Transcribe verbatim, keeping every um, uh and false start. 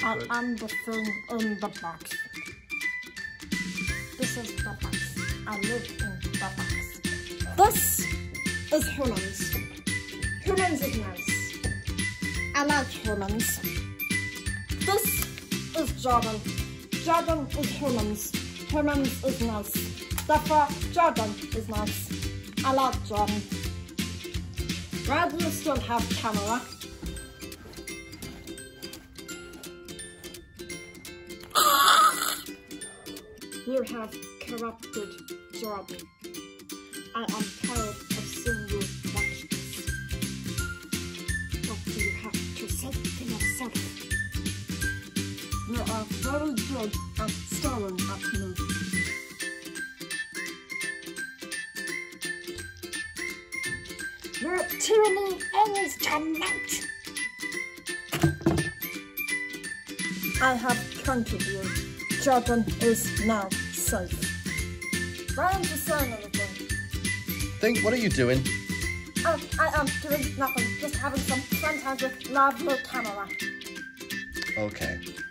I am the thing in the box. This is the box. I live in the box. This is humans. Humans is nice. I like humans. This is Jordan. Jordan is humans. Humans is nice. Therefore, Jordan is nice. I like Jordan. Why do you still have camera? You have corrupted Jordan. I am tired of seeing you watch this. What do you have to say to yourself? You are very good at staring at me. Your tyranny ends tonight. I have counted you. Jordan is now safe. Why aren't you saying anything? Think, what are you doing? Oh, I am doing nothing. Just having some fun time with lovely camera. Okay.